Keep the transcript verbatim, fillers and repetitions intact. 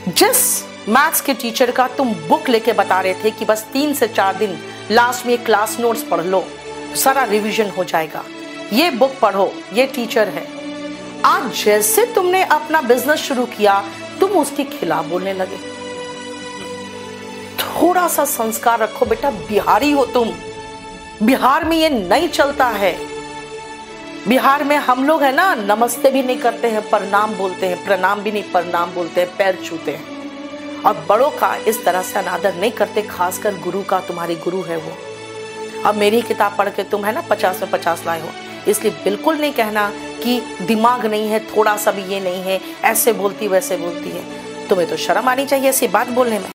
जिस मैथ्स के टीचर का तुम बुक लेके बता रहे थे कि बस तीन से चार दिन लास्ट में क्लास नोट्स पढ़ लो, सारा रिवीजन हो जाएगा, ये बुक पढ़ो, ये टीचर है। आज जैसे तुमने अपना बिजनेस शुरू किया तुम उसके खिलाफ बोलने लगे। थोड़ा सा संस्कार रखो बेटा, बिहारी हो तुम। बिहार में ये नहीं चलता है। बिहार में हम लोग है ना, नमस्ते भी नहीं करते हैं, प्रणाम बोलते हैं, प्रणाम भी नहीं प्रणाम बोलते हैं, पैर छूते हैं और बड़ों का इस तरह से अनादर नहीं करते, खासकर गुरु का। तुम्हारी गुरु है वो। अब मेरी किताब पढ़ के तुम है ना पचास में पचास लाए हो, इसलिए बिल्कुल नहीं कहना कि दिमाग नहीं है, थोड़ा सा भी ये नहीं है, ऐसे बोलती वैसे बोलती है। तुम्हें तो शर्म आनी चाहिए ऐसी बात बोलने में।